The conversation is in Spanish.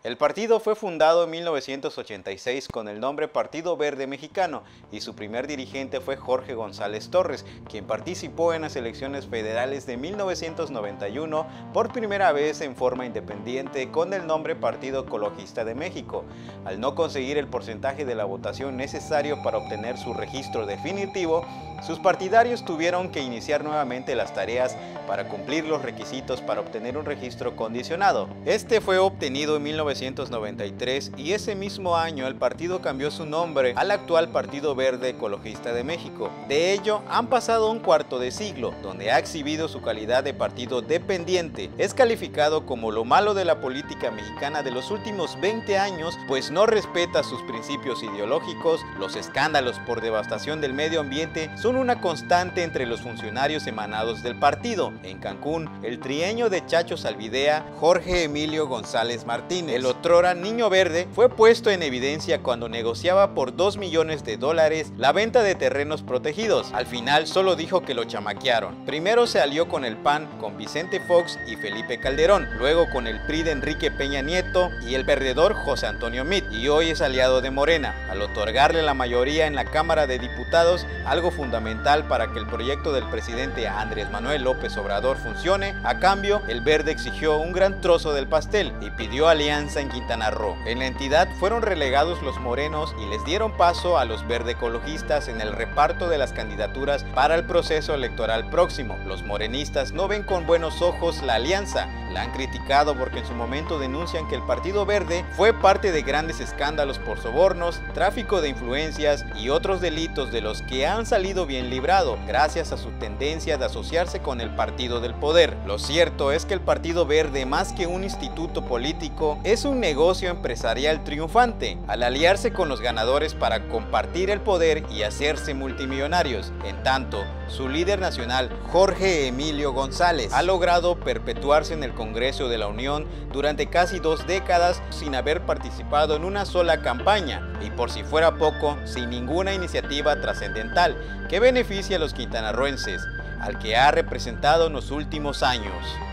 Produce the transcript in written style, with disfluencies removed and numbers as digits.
El partido fue fundado en 1986 con el nombre Partido Verde Mexicano y su primer dirigente fue Jorge González Torres, quien participó en las elecciones federales de 1991 por primera vez en forma independiente con el nombre Partido Ecologista de México. Al no conseguir el porcentaje de la votación necesario para obtener su registro definitivo, sus partidarios tuvieron que iniciar nuevamente las tareas para cumplir los requisitos para obtener un registro condicionado. Este fue obtenido en 1993 y ese mismo año el partido cambió su nombre al actual Partido Verde Ecologista de México. De ello, han pasado un cuarto de siglo, donde ha exhibido su calidad de partido dependiente. Es calificado como lo malo de la política mexicana de los últimos 20 años, pues no respeta sus principios ideológicos. Los escándalos por devastación del medio ambiente son una constante entre los funcionarios emanados del partido. En Cancún, el trienio de Chacho Salvidea, Jorge Emilio González Martínez, el otrora Niño Verde, fue puesto en evidencia cuando negociaba por $2 millones la venta de terrenos protegidos. Al final solo dijo que lo chamaquearon. Primero se alió con el PAN, con Vicente Fox y Felipe Calderón, luego con el PRI de Enrique Peña Nieto y el perdedor José Antonio Meade, y hoy es aliado de Morena. Al otorgarle la mayoría en la Cámara de Diputados, algo fundamental para que el proyecto del presidente Andrés Manuel López Obrador funcione, a cambio, el Verde exigió un gran trozo del pastel y pidió alianza en Quintana Roo. En la entidad fueron relegados los morenos y les dieron paso a los verde ecologistas en el reparto de las candidaturas para el proceso electoral próximo. Los morenistas no ven con buenos ojos la alianza. La han criticado porque en su momento denuncian que el Partido Verde fue parte de grandes escándalos por sobornos, tráfico de influencias y otros delitos de los que han salido bien librado gracias a su tendencia de asociarse con el partido del poder. Lo cierto es que el Partido Verde, más que un instituto político, es un negocio empresarial triunfante, al aliarse con los ganadores para compartir el poder y hacerse multimillonarios. En tanto, su líder nacional, Jorge Emilio González, ha logrado perpetuarse en el Congreso de la Unión durante casi 2 décadas sin haber participado en una sola campaña y, por si fuera poco, sin ninguna iniciativa trascendental que beneficie a los quintanarroenses, al que ha representado en los últimos años.